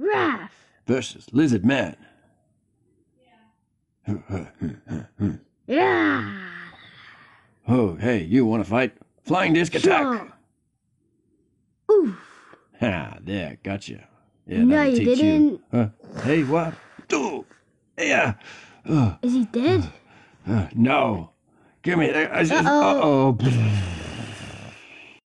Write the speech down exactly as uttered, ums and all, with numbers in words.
Rath versus Lizard Man. Yeah. Oh, hey, you want to fight? Flying disc attack. Sure. Oof. Ha, there, gotcha. Yeah, No, that'll you teach didn't. you. Huh? Hey, what? Oh, yeah. Uh, Is he dead? uh, no. Give me. Uh, Uh-oh. Uh-oh.